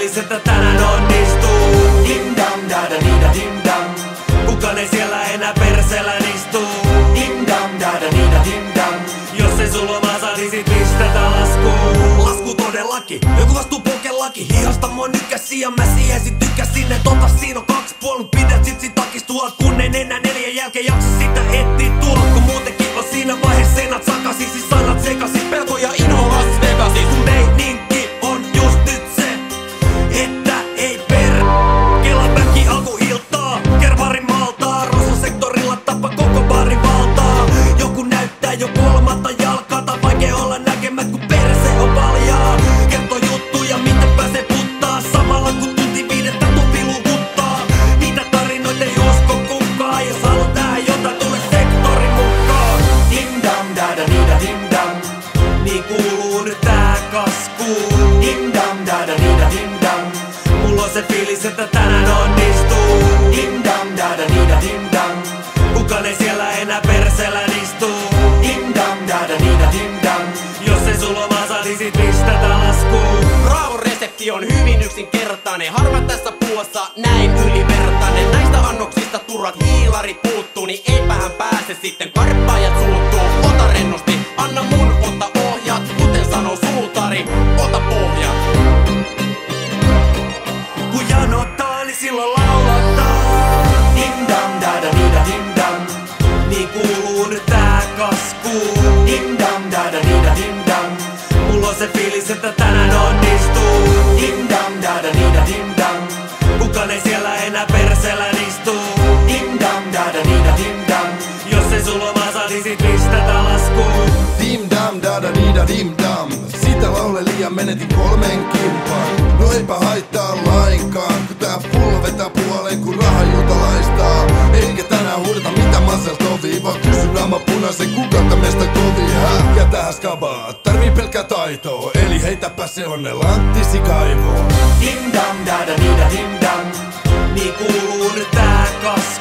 fiilis, että tänään onnistuu. Dim dam da da di da dim dam. Kukaan ei siellä enää perseellä istuu. Dim dam da da di da dim dam. Jos ei sulla maasa, niin sit pistetä laskuun. Lasku todellakin, joku vastuu pokelaki. Hihasta mua nykäsi ja mä siihen sit tykkäsin. Et ota siinä on 2 puolun, pidät sit takistua. Kun en enää 4 jälkeen jaksa sitä etsiä tulla. Kun muutenkin on siinä vaiheessa seinät sakasi. Siis sanat sekasi, pelko ja ino Las Vegasi. Sun meininki on just nyt se, että ei Kelan väki alkuiltaa, kervarin maltaa. Rosasektorilla tappa koko barin valtaa. Joku näyttää jo 3. jalkaa. Tai vaikea olla näkemät kun perse on paljaa. Kertoo juttuja miten pääsee puttaa. Samalla kun tunti 5 tunti luvuttaa. Niitä tarinoita ei usko kukaan. Jos haluat tähän jotain tule sektorin mukaan. Dim dam da da di da dim dam. Niin kuuluu nyt tää kaskuun. Dim dam da da di da dim dam. Mulla on se fiilis, että tänään onnistuu. Dim dam da da di da dim dam. Kukaan ei siellä enää perseellä istuu. Dim dam da da di da dim dam. Jos ei sulla maasa, niin sit pistetä laskuun. Raavon resepti on hyvin yksinkertainen. Harva tässä puuassa näin ylivertainen. Näistä annoksista turhat hiilarit puuttuu. Niin eipähän pääse sitten karppaajat suuttuu. Ota rennosti, anna mun ota ohjat. Kuten sanoo suutari, ota pohjat. Kun janottaa, niin silloin laulattaa. Dim dam da da di da dim dam. Niin kuuluu nyt tää kaskuun. Dim dam da da di da dim dam. Mulla on se fiilis, että tänään onnistuu. Dim dam da da di da dim dam. Kukaan ei siellä enää perseellä istuu. Dim dam da da di da dim dam. Jos ei sulla maasa, niin sit pistetä laskuun. Dim dam da da di da dim dam. Siitä laule liian menetin 3 kimpaan. No eipä haittaa lainkaan, kun tää pullo vetää puoleen kun rahajuuta laistaa. Eikä tänään huudeta mitä masel tovii, vaan kysy naama punaisen kuka meistä kovii. Ja tähän skabaa tarvii pelkkää taitoa, eli heitäpä se onne lanttisi kaivoon. Dim dam da da di da dim dam. Niin kuuluu nyt tää kaskuun.